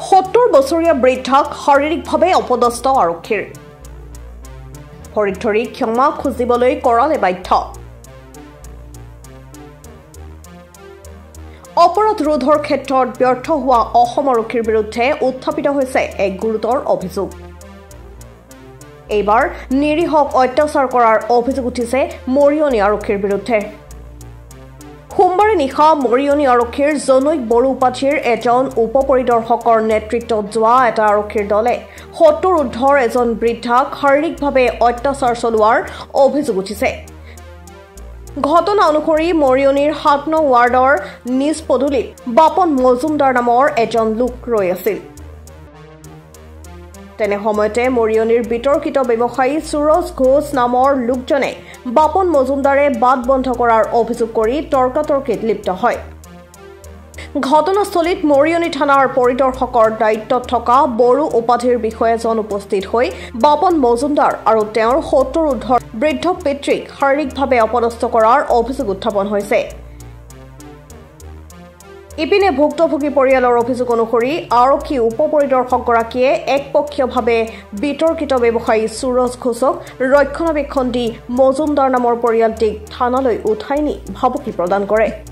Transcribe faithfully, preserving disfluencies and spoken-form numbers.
সত্তৰ বছৰীয়া বৃদ্ধাক শাৰীৰিকভাৱে অপদস্থ আৰক্ষীৰ ভৰিত ধৰি ক্ষমা খুজিবলৈ কৰালে বাধ্য অপৰাধ ৰোধৰ ক্ষেত্ৰত ব্যৰ্থ হোৱা অসম আৰক্ষীৰ বিৰুদ্ধে উত্থাপিত হৈছে এক গুৰুতৰ অভিযোগ এইবাৰ নিৰীহক অত্যাচাৰ কৰাৰ অভিযোগ উঠিছে মৰিয়নি আৰক্ষীৰ বিৰুদ্ধে সোমবাৰে নিশা মৰিয়নি আৰক্ষীৰ জনৈক বড়ো উপাধিৰ এজন উপ পৰিদৰ্শকৰ নেতৃত্বত যোৱা এটা আৰক্ষীৰ দলে সত্তৰ ঊৰ্ধৰ এজন বৃদ্ধাক শাৰীৰিকভাৱে অত্যাচাৰ চলোৱাৰ অভিযোগ উঠিছে ঘটনা অনুসৰি মৰিয়নিৰ সাত নং ৱাৰ্ডৰ নিজ পদূলিত বাপন মজুমদাৰ নামৰ এজন লোক ৰৈ আছিল তেনে সময়তে মৰিয়নিৰ বিতৰ্কিত ব্যৱসায়ী সুৰজ ঘোষ নামৰ লোকজনে বাপন মজুমদাৰে বাট বন্ধ কৰাৰ অভিযোগ কৰি তৰ্কাতৰ্কিত লিপ্ত হয় ঘটনাস্থলীত মৰিয়নি থানাৰ পৰিদৰ্শকৰ দায়িত্বত থকা বড়ো উপাধিৰ বিষয়াজন উপস্থিত হৈ বাপন মজুমদাৰ আৰু তেওঁৰ সত্তৰ ঊৰ্ধৰ বৃদ্ধ পিতৃক শাৰীৰিকভাৱে অপদস্থ কৰাৰ অভিযোগ উত্থাপন হৈছে ইপিনে ভুক্তভোগী পৰিয়ালৰ অভিযোগ অনুসৰি আৰক্ষী উপ পৰিদৰ্শকগৰাকীয়ে একপক্ষীয়ভাৱে বিতৰ্কিত ব্যৱসায়ী সুৰজ ঘোষক ৰক্ষণাবেক্ষণ দি মজুমদাৰ নামৰ পৰিয়ালটিক থানালৈ উঠাই নি ভাবুকি প্ৰদান কৰে